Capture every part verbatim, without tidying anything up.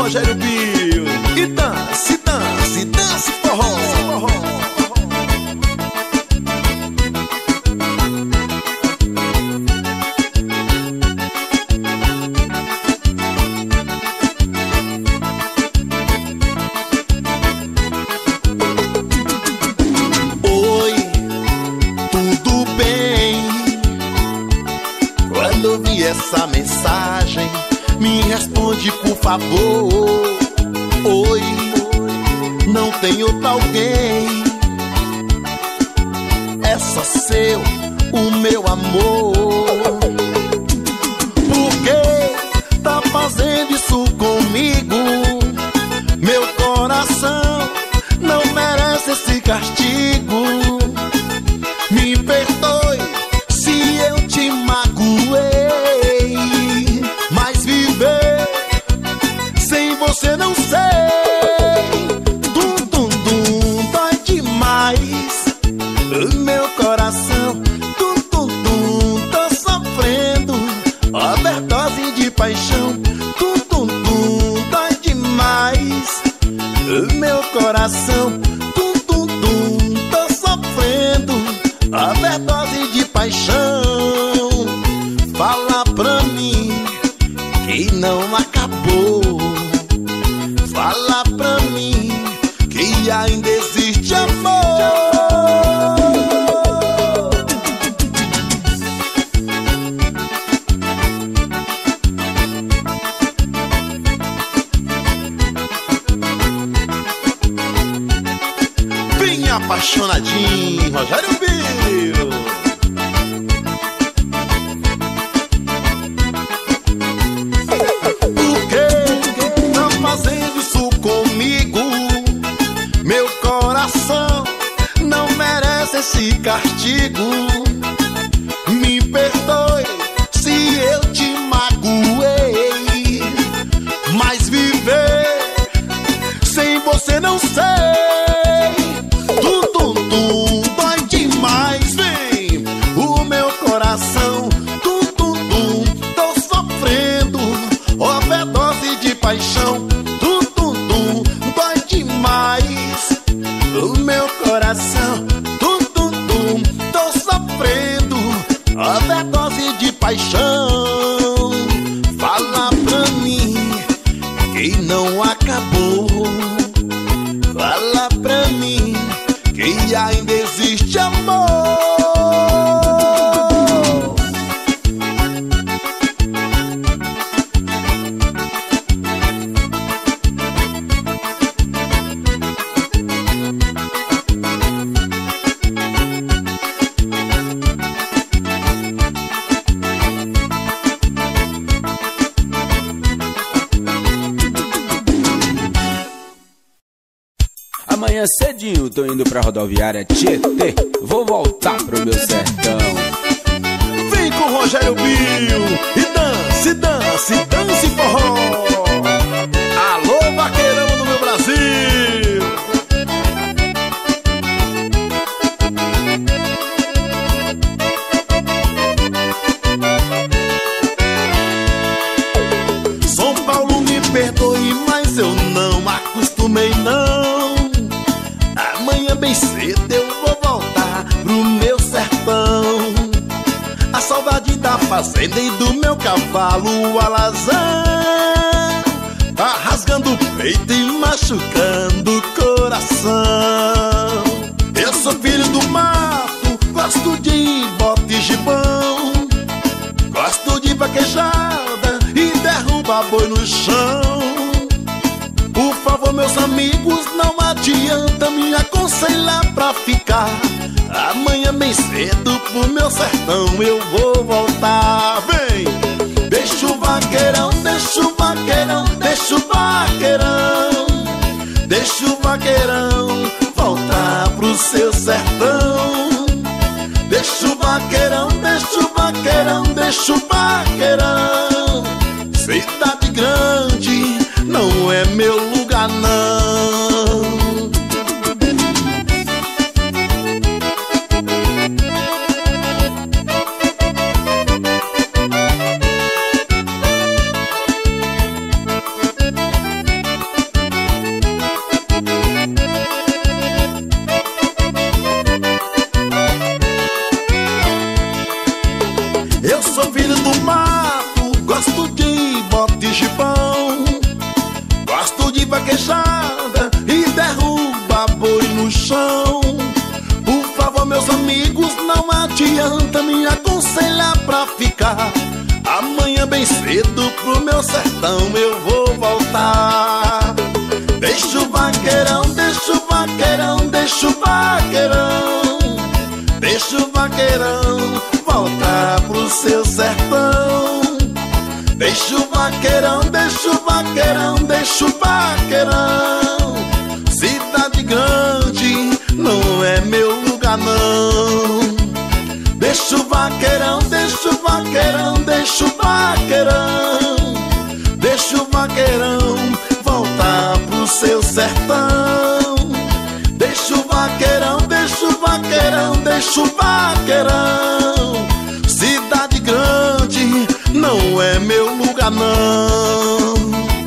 Rogério Pio. E dance, dance, dance forró. Oi, tudo bem? Quando eu vi essa mensagem, me responde por favor. Oi, não tem outro alguém, é só seu, o meu amor. Por que tá fazendo isso comigo? Meu coração não merece esse castigo. Me perdoe se eu te magoei, mas viver sem você não sei. Dum, dum, dum, dói demais o meu coração. Dum, dum, dum, tô sofrendo overdose de paixão. Dum, dum, dum, dói demais o meu coração. Dum, dum, dum, tô sofrendo overdose de paixão. Fala pra mim que não acabou. Fala pra mim que ainda existe amor. Bem apaixonadinho, Rogério Pio. Por que tá fazendo isso comigo? Meu coração não merece esse castigo. Me perdoe se eu te magoei, mas viver sem você não sei. Tum, tum, tum, dói demais, vem o meu coração. Tum, tum, tum, tô sofrendo overdose de paixão. Tum, tum, tum, dói demais o meu coração. Tum, tum, tum, tô sofrendo overdose de paixão. Fala pra mim que não acabou. Fala pra mim que ainda existe amor. Amanhã cedinho tô indo pra rodoviária Tietê. Vou voltar pro meu sertão. Vem com o Rogério Pio e dance, dance, dance forró. Alô, vaqueirão do meu Brasil. São Paulo, me perdoe, mas eu não acostumei não. Amanhã bem cedo eu vou voltar pro meu sertão. A saudade da fazenda e do meu cavalo alazão tá rasgando o peito e machucando o coração. Eu sou filho do mato, gosto de bote e gibão, gosto de vaquejada e derruba boi no chão. Por favor, meus amigos, não adianta me aconselhar pra ficar. Amanhã bem cedo pro meu sertão eu vou voltar. Vem! Deixa o vaqueirão, deixa o vaqueirão, deixa o vaqueirão, deixa o vaqueirão voltar pro seu sertão. Deixa o vaqueirão, deixa o vaqueirão, deixa o vaqueirão. Cidade grande não é meu lugar não. do mato, gosto de bote e gibão, gosto de vaquejada e derruba boi no chão. Por favor, meus amigos, não adianta me aconselhar pra ficar. Amanhã bem cedo pro meu sertão eu vou voltar. Deixa o vaqueirão, deixa o vaqueirão, deixa o vaqueirão, deixa o vaqueirão voltar pro seu sertão. Deixa o vaqueirão, deixa o vaqueirão, deixa o vaqueirão. Cidade grande não é meu lugar não. Deixa o vaqueirão, deixa o vaqueirão, deixa o vaqueirão, deixa o vaqueirão voltar pro seu sertão. Deixa o vaqueirão, deixa o vaqueirão, deixa o vaqueirão. Cidade grande não é meu lugar não.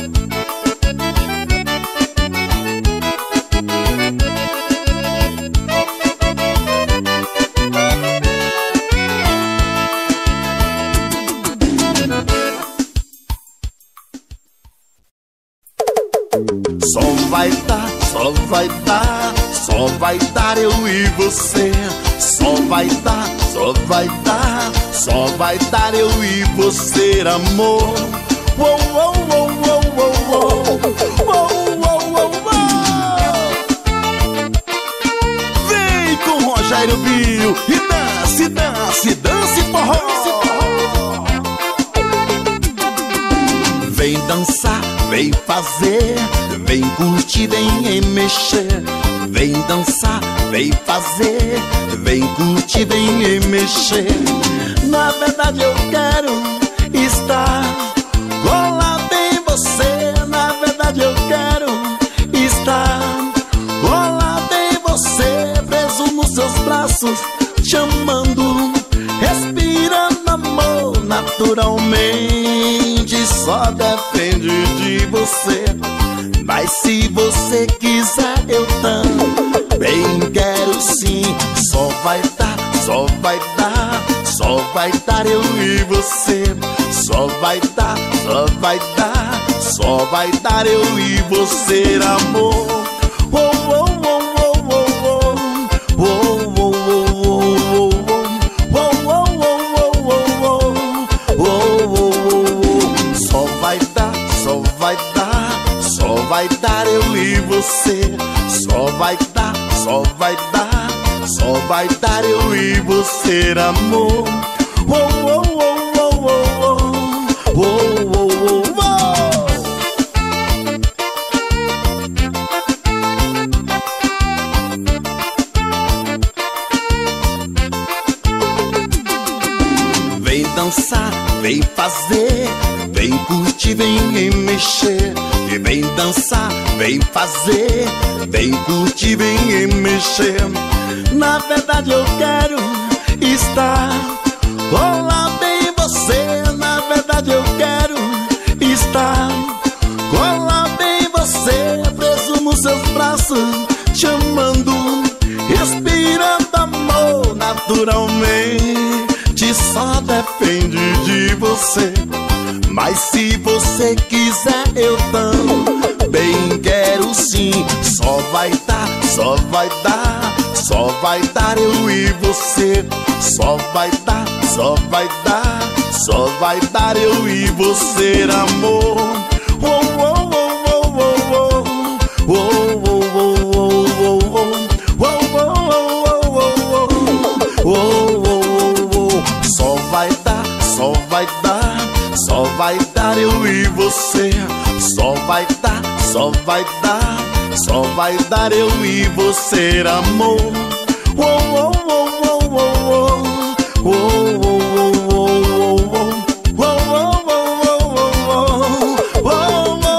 Só vai dar, só vai dar, só vai dar eu e você. Só vai dar, só vai dar, só vai dar eu e você, amor. Uou, uou, uou, uou, uou, uou, uou, uou, uou, uou. Vem com Rogério Bill e dance, dance, dance forró. Vem dançar, vem fazer, vem curtir, vem mexer. Vem dançar, vem fazer, vem curtir, vem mexer. Na verdade eu quero estar colado em você. Na verdade eu quero estar colado em você, preso nos seus braços, chamando, respirando amor naturalmente. Só depende de você. Mas se você quiser eu também quero sim. Só vai dar, só vai dar, só vai dar eu e você. Só vai dar, só vai dar, só vai dar eu e você, amor. Oh, oh, oh, oh, oh, oh. Oh, oh, oh, oh, oh, oh. Oh, oh, oh, oh, oh, oh. Oh, oh, oh. Só vai dar, só vai dar, só vai dar eu e você. Só vai dar, só vai dar, só vai dar eu e você, amor. Oh, oh, oh, oh, oh, oh. Oh, oh, oh, oh. Vem dançar, vem fazer, vem curtir, vem mexer. E vem dançar, vem fazer, vem curtir, vem mexer. Na verdade eu quero estar colado em você. Na verdade eu quero estar colado em você, preso nos seus braços, chamando, respirando amor naturalmente. Só depende de você. Mas se você quiser eu também quero sim. Só vai dar, só vai dar, só vai dar eu e você. Só vai dar, só vai dar, só vai dar eu e você, amor. Oh, oh, oh, oh, oh, oh. Oh, oh, oh, oh, oh, oh. Oh, oh, oh, oh, oh, oh. Só vai dar, só vai dar, só vai dar eu e você. Só vai dar, só vai dar, só vai dar eu e você, amor. Oh, oh, oh, oh, oh, oh. Oh, oh, oh, oh, oh, oh. Oh, oh, oh, oh, oh, oh. Oh, oh, oh,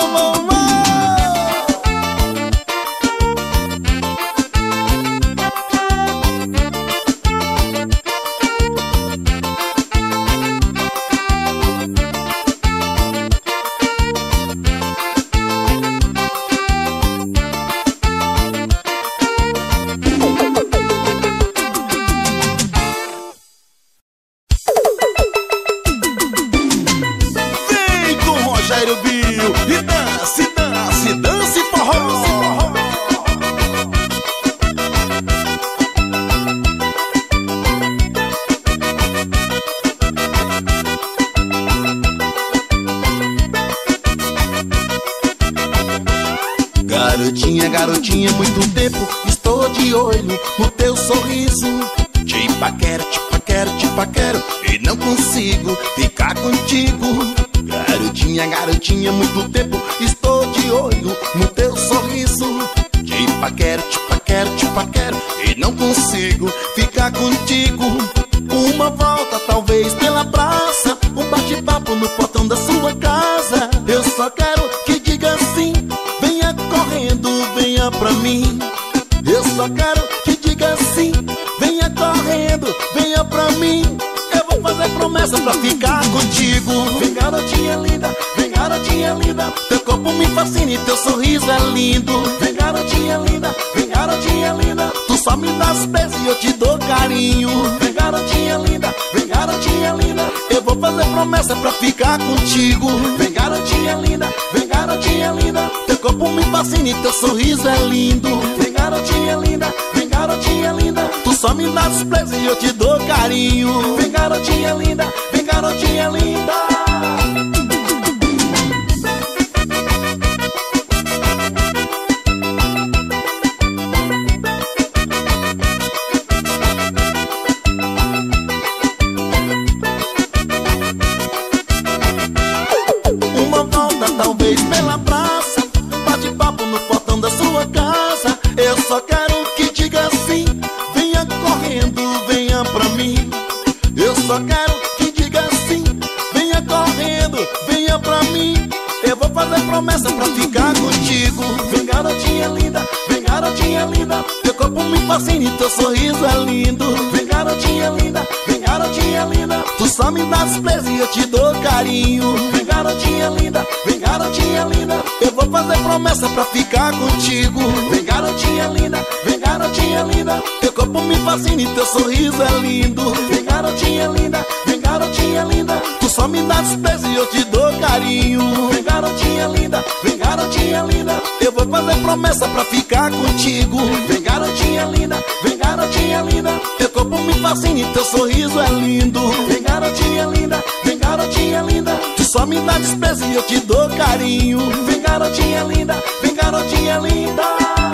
Rogério Bill. E dance, dance, dance forró. Garotinha, garotinha, muito tempo estou de olho no teu sorriso. Te paquero, te paquero, te paquero e não consigo ficar contigo. Garotinha, garotinha, muito tempo estou de olho no teu sorriso. Te paquero, te paquero, te paquero e não consigo ficar contigo. Uma volta talvez pela praça, um bate-papo no portão da sua casa. Eu só quero que diga assim, venha correndo, venha pra mim. Eu só quero que diga assim, venha correndo, venha pra mim. Eu vou fazer promessa pra ficar contigo. Vem garotinha linda, vem garotinha linda, teu corpo me fascina e teu sorriso é lindo. Vem garotinha linda, vem garotinha linda, tu só me dá os beijos e eu te dou carinho. Vem garotinha linda, vem garotinha linda, eu vou fazer promessa pra ficar contigo. Vem garotinha linda, vem garotinha linda, teu corpo me fascina e teu sorriso é lindo. Vem garotinha linda, vem garotinha linda, tu só me dá os beijos e eu te dou carinho. Vem garotinha linda, vem garotinha linda. Talvez pela praça, bate-papo no portão da sua casa. Eu só quero que diga assim, venha correndo, venha pra mim. Eu só quero que diga assim, venha correndo, venha pra mim. Eu vou fazer promessa pra ficar contigo. Vem garotinha linda, vem garotinha linda, teu corpo me fascina e teu sorriso é lindo. Vem garotinha linda, vem garotinha linda, tu só me dá os beijos e eu te dou carinho. Vem garotinha linda, vem garotinha linda, eu vou fazer promessa pra ficar contigo. Vem garotinha linda, vem garotinha linda, teu corpo me fascina e teu sorriso é lindo. Vem garotinha linda, vem garotinha linda, tu só me dá os beijos e eu te dou carinho. Vem garotinha linda, vem garotinha linda, eu vou fazer promessa pra ficar contigo. Vem garotinha linda, vem garotinha linda, teu corpo me fascina e teu sorriso é lindo. Vem garotinha linda, vem garotinha linda, tu só me dá desprezo e eu te dou carinho. Vem garotinha linda, vem garotinha linda.